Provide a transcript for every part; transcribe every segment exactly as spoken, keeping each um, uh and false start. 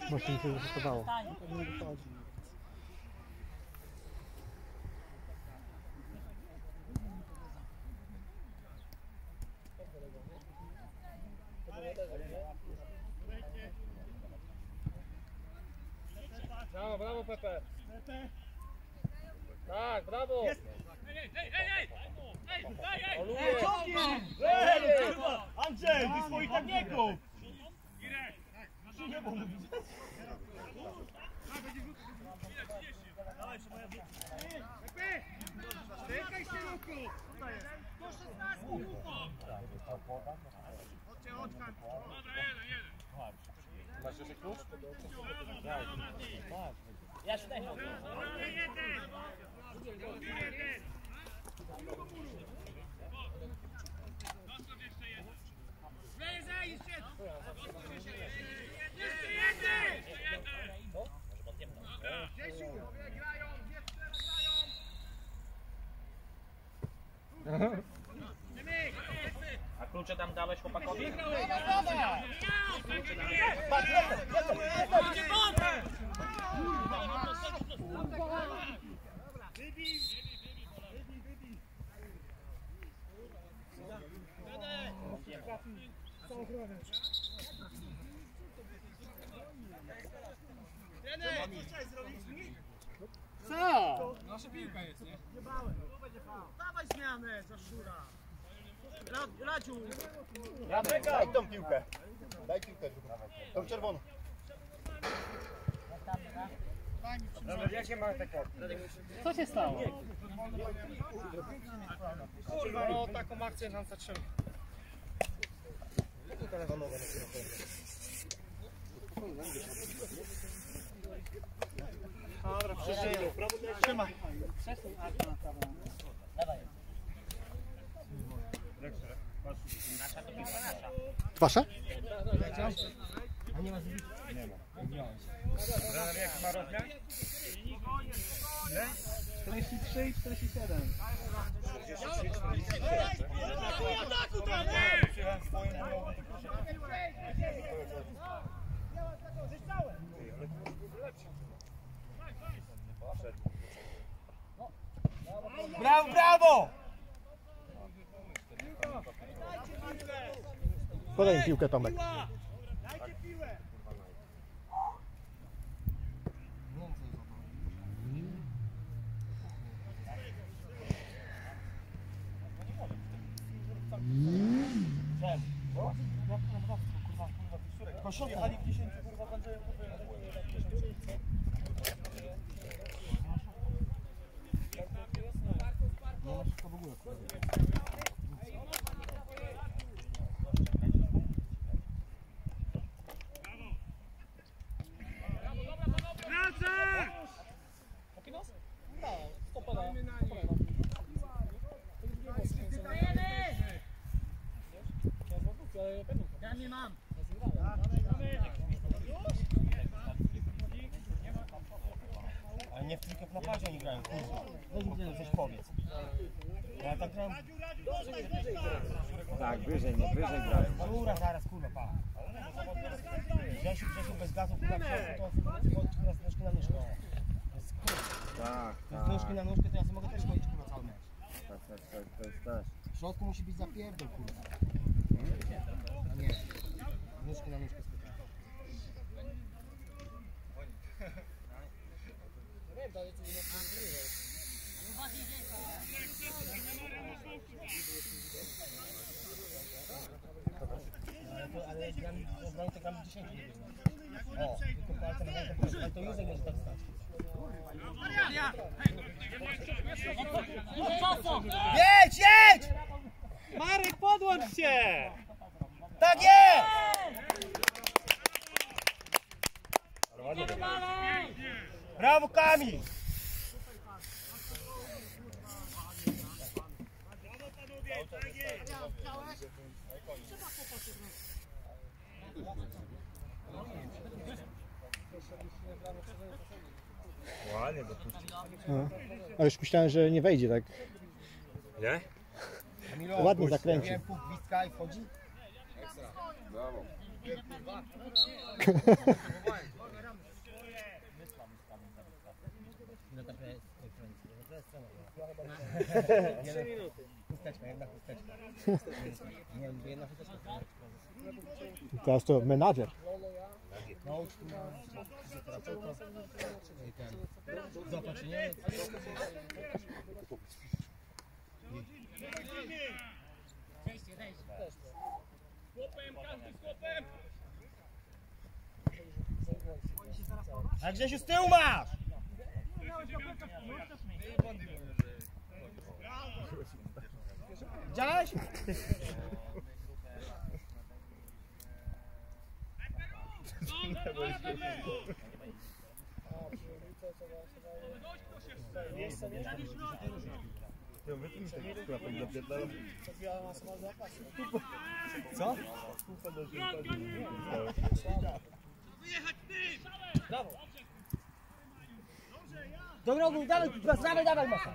Właśnie mi się wystosowało. Brawo, brawo Pepe! Tak, brawo! Ej, ej, ej, ej! Ej, ej, ej! Oluję! Ej, kurwa! Andrzej, ty swoich tak nie kup! Nie, bo mówisz. Dawaj, moja Pepe! Czekaj się, Luku! Do szesnastki, Luku! Chodźcie, chodź, Kamil. Dobra, jeden, jeden. Masz jeszcze klucz? Ja się daj na Dobra, jeden! Drugi jeden! Zostaw jeszcze jeden! Zejdę, jeszcze jeden! Zostaw jeszcze jeden! Jeszcze jeden! Jeszcze jeden! Grzesiu, grają, jeszcze grają! A klucze tam dałeś chłopakowi? Wybij! Wybij, wybij! Trener, co chciałeś zrobić mi? Co? Nasza piłka jest, nie? Dawaj zmianę za Szura! Ra- Radziu! Daj tą piłkę. Daj piłkę. Tą czerwoną. Co się stało? Kurwa, no taką akcję nam zatrzymał. Dobra, przeżyję. Trzymaj. Dawaj. Wasze? Jak ma rozmiar? czterdzieści trzy i czterdzieści siedem. Brawo, brawo! Podaj mi piłkę, Tomek. Dajcie piłę! Koszulka. Jechali w dziesięciu, kurwa, z Andrzejem. Nie ma wszystko w ogóle. Wracaj! Ja nie mam. Ale nie w tylko w napadzie oni grają, kurwa. Weź mi coś powiedz. Ja tak gram... Tak, wyżej, nie, wyżej grają. Szura zaraz, kurwa, pa. Grzesiu, Grzesiu bez gazu, kurwa, to chodź teraz nóżki na nóżkę. To jest kurwa. Tak, Z nóżki na nóżkę to ja sobie mogę też chodzić, kurwa, cały mecz. tak, tak, tak, to jest też. W środku musi być zapierdol, kurwa. A nie. Nóżki na nóżkę spytać. Ale gramy, gramy to gramy dziesięć. O, tylko palce na rękę, ale to Józef może tak stać. Jedź, jedź! Marek, podłącz się! Tak jest! Brawo, Kamil! Ładnie dopuścił. No. Ale już myślałem, że nie wejdzie tak. Nie? Kamilo, Ładnie zakręcił. nie, pół gwizdka i wchodzi. Brawo. Trzy minuty. Chusteczka, jedna chusteczka. Nie, jedna chusteczka. Teraz to menadżer. Coach, tu ma fizjoterapeuta. I ten. Zobacz, nie? A Grzesiu, z tyłu masz! Widziałeś? Co? Brawo! Do rogu, dawaj, dawaj, dawaj, masa!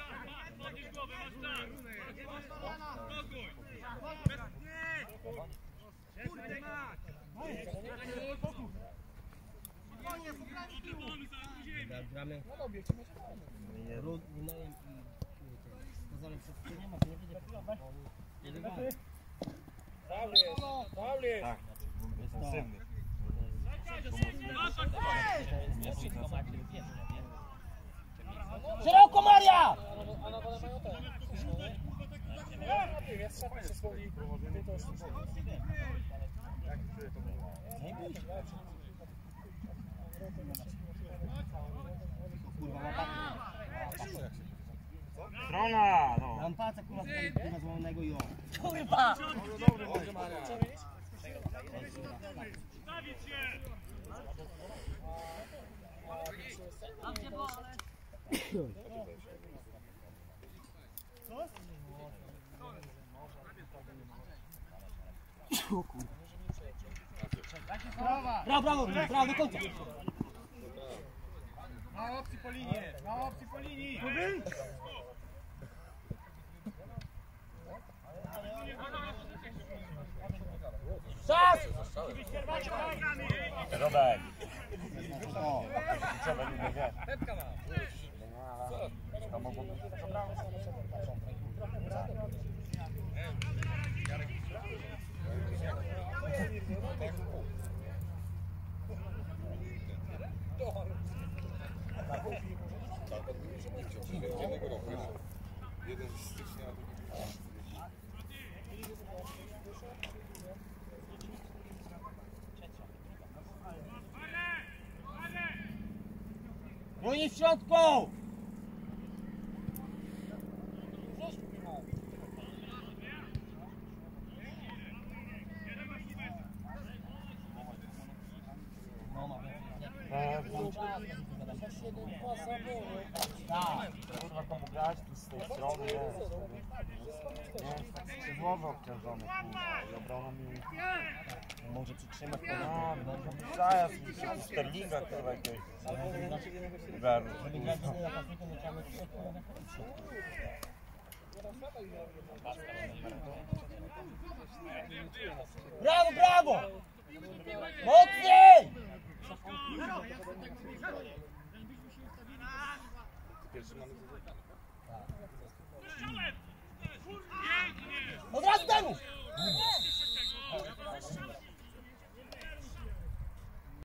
Gramy. Runajem i skazany przed nie ma, nie będzie nie wygramy. Faul jest, faul jest. Tak, intensywny. Szeroko, Maria! Strona, no. Mam palca kurwa kurwa złamanego i o. Kurwa! Brawo, brawo, brawo, do końca! Ma opcji po linii, ma opcji po linii. Czas! Robek. Co będzie nie? To mogło być. Jeden z stycznia, Broni w środku! Tak, kurwa komu grać tu z tej strony, jest. Nie, tak skrzydłowy obciążony, kurwa, i obrona mi... Może przytrzymać No, no, to zajazd mi się Sterlinga, kurwa, jakiegoś... Weru. żeby grać z napastnikiem, to trzeba mieć środku na środku. Brawo, brawo!